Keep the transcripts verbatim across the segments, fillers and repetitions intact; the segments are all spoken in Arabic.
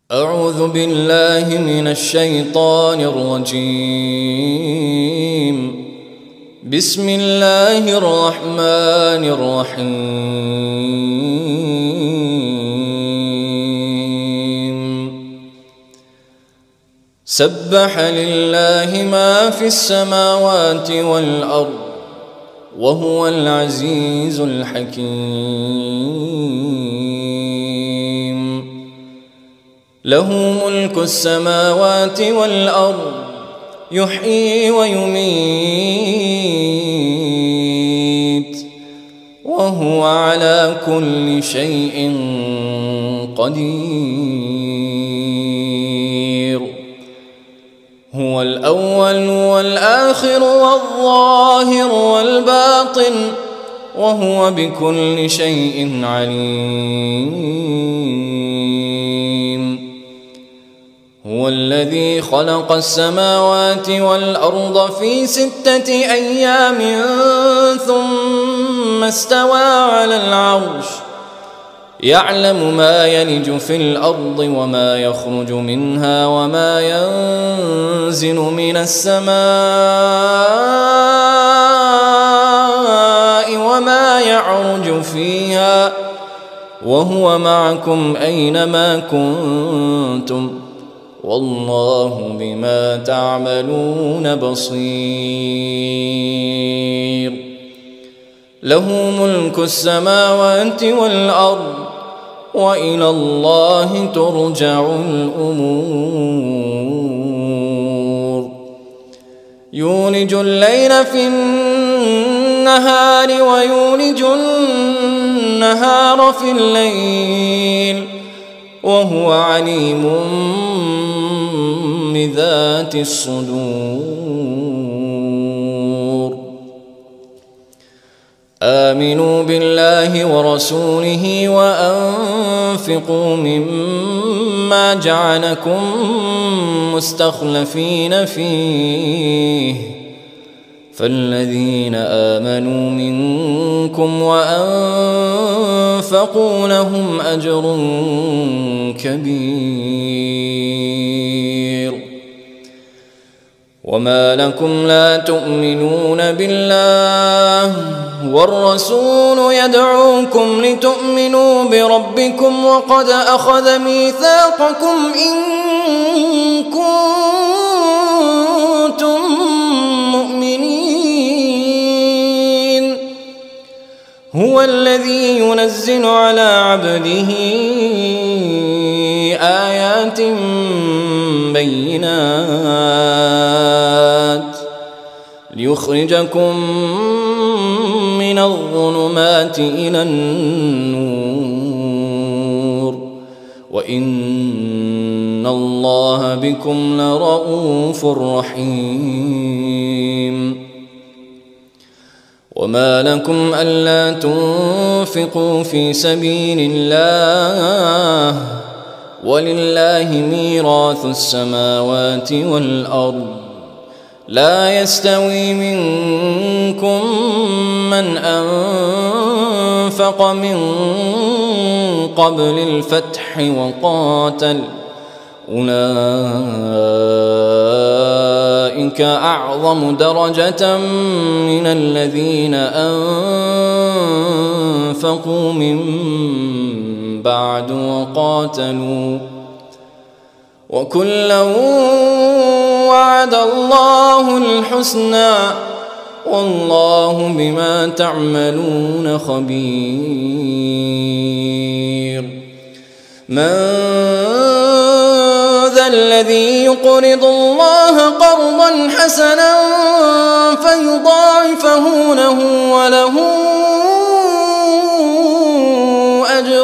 أعوذ بالله من الشيطان الرجيم. بسم الله الرحمن الرحيم. سبح لله ما في السماوات والأرض وهو العزيز الحكيم. له ملك السماوات والأرض يحيي ويميت وهو على كل شيء قدير. هو الأول والآخر والظاهر والباطن وهو بكل شيء عليم. هو الذي خلق السماوات والأرض في ستة أيام ثم استوى على العرش يعلم ما يلج في الأرض وما يخرج منها وما ينزل من السماء وما يعرج فيها وهو معكم أينما كنتم والله بما تعملون بصير. له ملك السماوات والأرض وإلى الله ترجع الأمور. يولج الليل في النهار ويولج النهار في الليل وهو عليم بذات الصدور. آمنوا بالله ورسوله وأنفقوا مما جعلكم مستخلفين فيه فالذين آمنوا منكم وأنفقوا لهم أجر كبير. وما لكم لا تؤمنون بالله والرسول يدعوكم لتؤمنوا بربكم وقد أخذ ميثاقكم إن كنتم مؤمنين. هو الذي ينزل على عبده آيات بينات ليخرجكم من الظلمات إلى النور وإن الله بكم لرءوف رحيم. وما لكم ألا تنفقوا في سبيل الله ولله ميراث السماوات والأرض لا يستوي منكم من أنفق من قبل الفتح وقاتل أولئك أعظم درجة من الذين أنفقوا من بعد وقاتلوا وكلا وعد الله الحسنى والله بما تعملون خبير. من ذا الذي يقرض الله قرضا حسنا فيضاعفه له وله أجر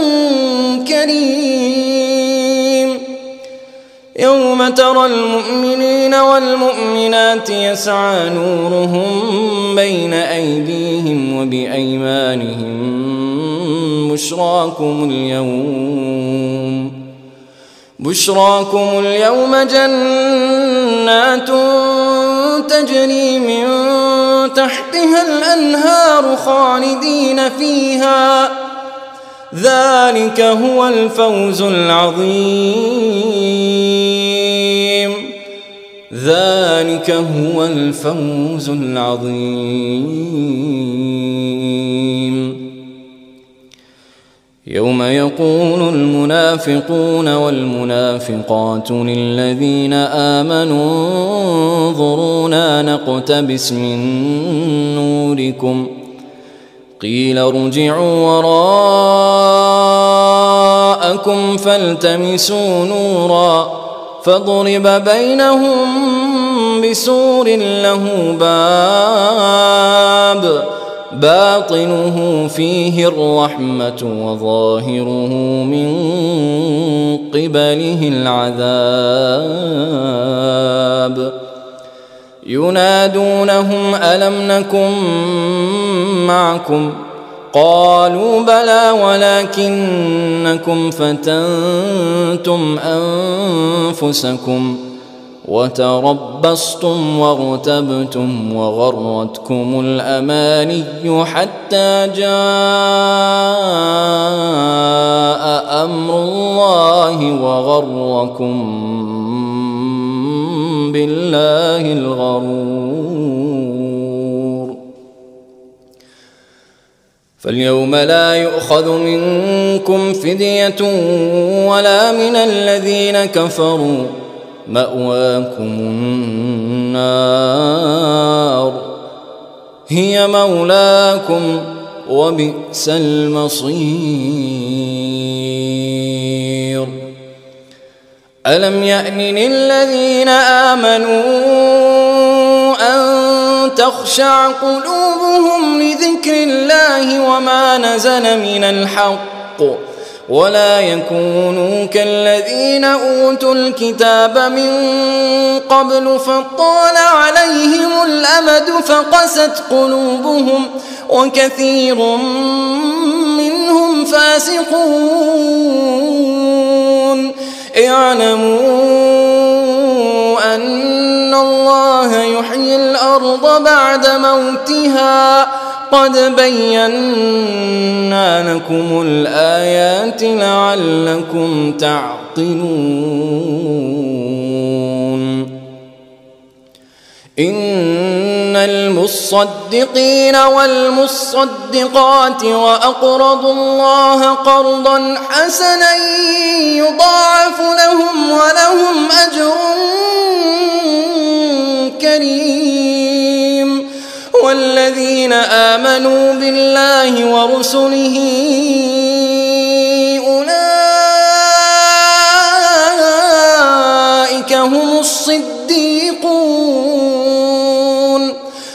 كريم. يوم ترى المؤمنين والمؤمنات يسعى نورهم بين أيديهم وبأيمانهم بشراكم اليوم بشراكم اليوم جنات تجري من تحتها الأنهار خالدين فيها ذلك هو الفوز العظيم ذلك هو الفوز العظيم يوم يقول المنافقون والمنافقات للذين آمنوا انظرونا نقتبس من نوركم قيل ارجعوا وراءكم فالتمسوا نورا فضرب بينهم بسور له باب باطنه فيه الرحمة وظاهره من قبله العذاب ينادونهم ألم نكن معكم قالوا بلى ولكنكم فتنتم أنفسكم وتربصتم وارتبتم وغرتكم الأماني حتى جاء أمر الله وغركم بالله الغرور فاليوم لا يؤخذ منكم فدية ولا من الذين كفروا مأواكم النار هي مولاكم وبئس المصير ألم يأن للذين آمنوا أن تخشع قلوبهم لذكر الله وما نزل من الحق ولا يكونوا كالذين أوتوا الكتاب من قبل فطال عليهم الأمد فقست قلوبهم وكثير منهم فاسقون اعلموا أن الله يحيي الأرض بعد موتها قد بينا لكم الآيات لعلكم تعقلون إن المصدقين والمصدقات وأقرضوا الله قرضا حسنا يضاعف لهم ولهم أجر كريم والذين آمنوا بالله ورسله أولئك هم الصديقون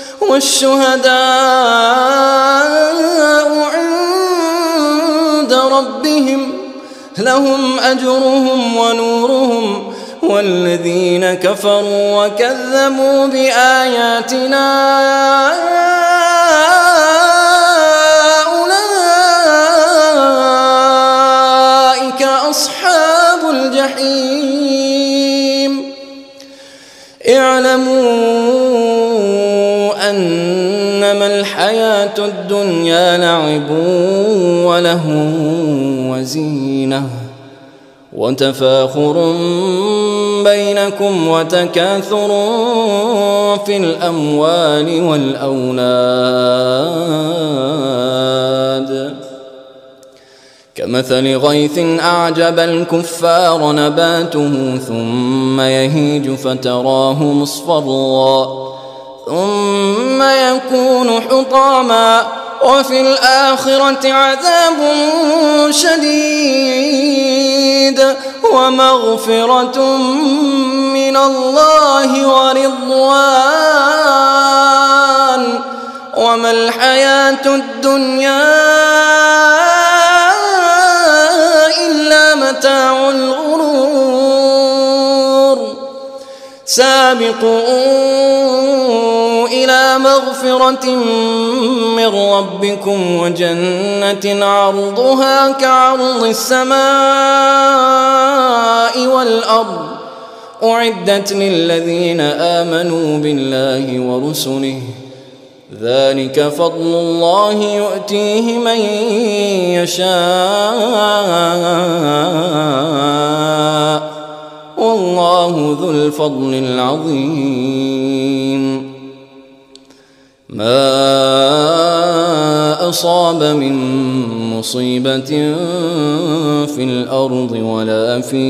والشهداء عند ربهم لهم أجرهم ونورهم والذين كفروا وكذبوا بآياتنا أولئك أصحاب الجحيم اعلموا أنما الحياة الدنيا لعب وله وزينة وتفاخر بينكم وتكاثر في الأموال والأولاد كمثل غيث أعجب الكفار نباته ثم يهيج فتراه مصفرا ثم يكون حطاما وفي الآخرة عذاب شديد ومغفرة من الله ورضوان وما الحياة الدنيا إلا متاع الغرور سابقوا إلى مغفرة من ربكم وجنة عرضها كعرض السماء والأرض أعدت للذين آمنوا بالله ورسله ذلك فضل الله يؤتيه من يشاء والله ذو الفضل العظيم. ما أصاب من مصيبة في الأرض ولا في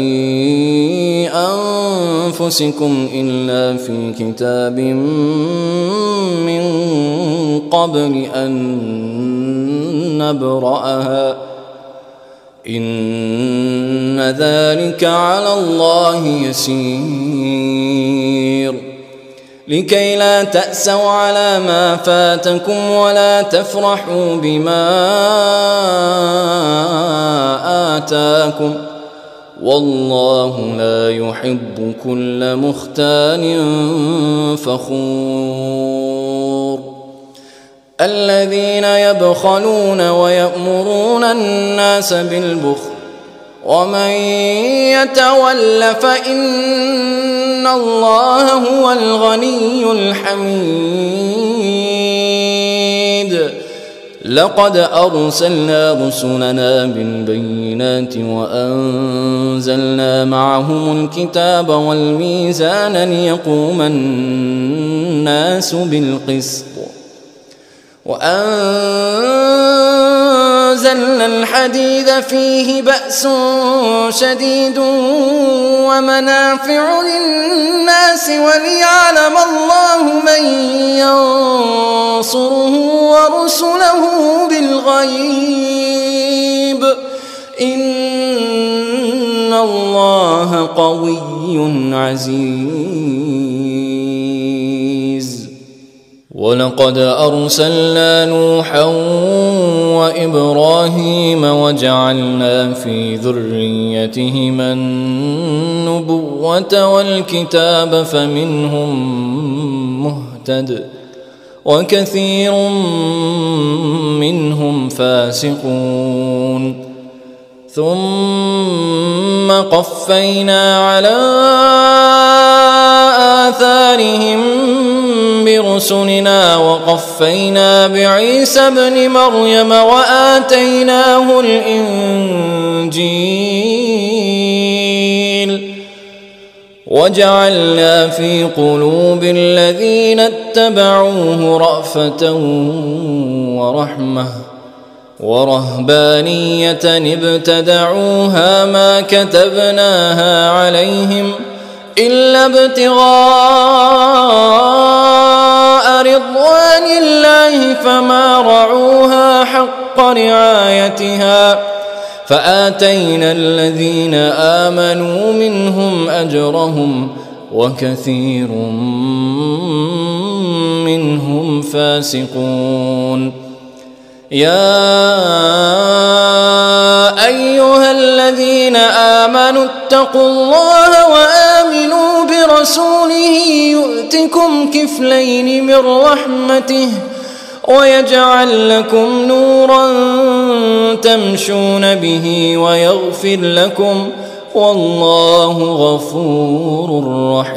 أنفسكم إلا في كتاب من قبل أن نبرأها إن ذلك على الله يسير. لكي لا تأسوا على ما فاتكم ولا تفرحوا بما آتاكم والله لا يحب كل مختال فخور. الذين يبخلون ويأمرون الناس بالبخل ومن يتول فإن الله هو الغني الحميد. لقد أرسلنا رسلنا بالبينات وأنزلنا معهم الكتاب والميزان ليقوم الناس بالقسط وأنزلنا الحديد فيه بأس شديد ومنافع للناس وليعلم الله من ينصره ورسله بالغيب إن الله قوي عزيز. ولقد أرسلنا نوحا وإبراهيم وجعلنا في ذريتهما النبوة والكتاب فمنهم مهتد وكثير منهم فاسقون. ثم قفينا على آثارهم برسلنا وقفينا بعيسى ابن مريم وآتيناه الإنجيل وجعلنا في قلوب الذين اتبعوه رأفة ورحمة ورهبانية ابتدعوها ما كتبناها عليهم إلا ابتغاء رضوان الله فما رعوها حق رعايتها فآتينا الذين آمنوا منهم أجرهم وكثير منهم فاسقون. يا أيها الذين آمنوا اتقوا الله وآمنوا برسوله يؤتكم كفلين من رحمته ويجعل لكم نورا تمشون به ويغفر لكم والله غفور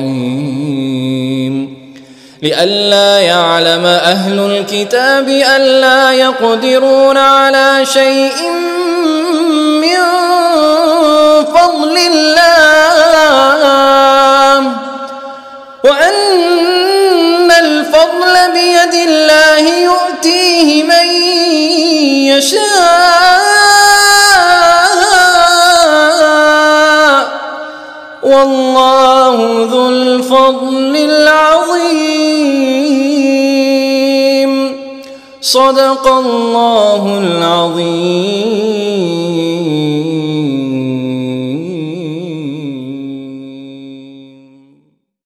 رحيم. لئلا يعلم أهل الكتاب ألا يقدرون على شيء من فضل الله وأن الفضل بيد الله يؤتيه من يشاء والله ذو الفضل العظيم. صدق الله العظيم.